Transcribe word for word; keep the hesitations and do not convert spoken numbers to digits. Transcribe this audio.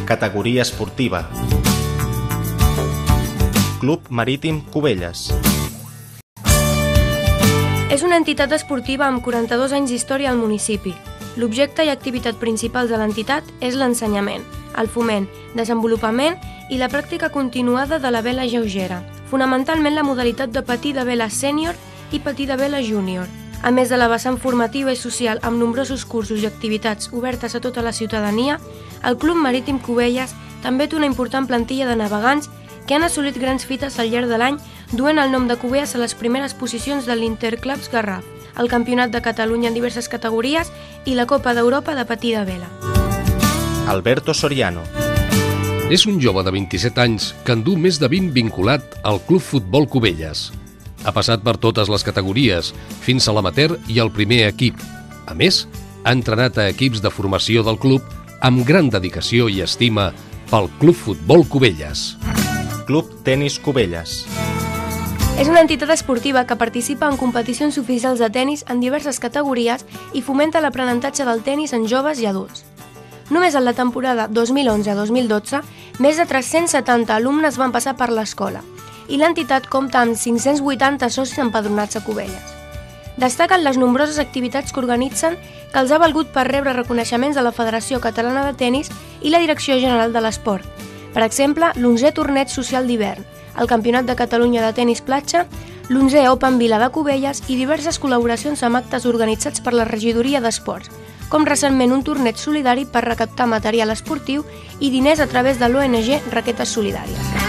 Categoria esportiva. Club Marítim Cubelles. És una entitat esportiva amb quaranta-dos anys d'història al municipi. L'objecte i activitat principals de l'entitat és l'ensenyament, el foment, desenvolupament i la pràctica continuada de la vela lleugera, fonamentalment la modalitat de patí de vela sènior i patí de vela júnior. A més de la vessant formativa i social amb nombrosos cursos i activitats obertes a tota la ciutadania, el Club Marítim Cubelles també té una important plantilla de navegants que han assolit grans fites al llarg de l'any duent el nom de Cubelles a les primeres posicions de l'Interclubs Garraf, el Campionat de Catalunya en diverses categories i la Copa d'Europa de patí de vela. Alberto Soriano. És un jove de vint-i-set anys que en du més de vint vinculat al Club Futbol Cubelles. Ha passat per totes les categories, fins a l'amateur i el primer equip. A més, ha entrenat a equips de formació del club amb gran dedicació i estima pel Club Futbol Cubelles. Club Tenis Cubelles. És una entitat esportiva que participa en competicions oficials de tenis en diverses categories i fomenta l'aprenentatge del tenis en joves i adults. Només en la temporada dos mil onze dos mil dotze, més de tres-cents setanta alumnes van passar per l'escola i l'entitat compta amb cinc-cents vuitanta socis empadronats a Cubelles. Destaquen les nombroses activitats que organitzen que els ha valgut per rebre reconeixements de la Federació Catalana de Tenis i la Direcció General de l'Esport. Per exemple, l'onzè Torneig Social d'Hivern, el Campionat de Catalunya de Tenis Platja, l'onzè Open Vila de Cubelles i diverses col·laboracions amb actes organitzats per la Regidoria d'Esports, com recentment un torneig solidari per recaptar material esportiu i diners a través de l'O N G Raquetes Solidàries.